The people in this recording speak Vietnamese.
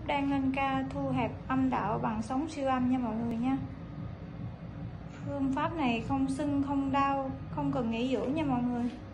đang lên ca thu hẹp âm đạo bằng sóng siêu âm nha mọi người nha. Phương pháp này không sưng, không đau, không cần nghỉ dưỡng nha mọi người.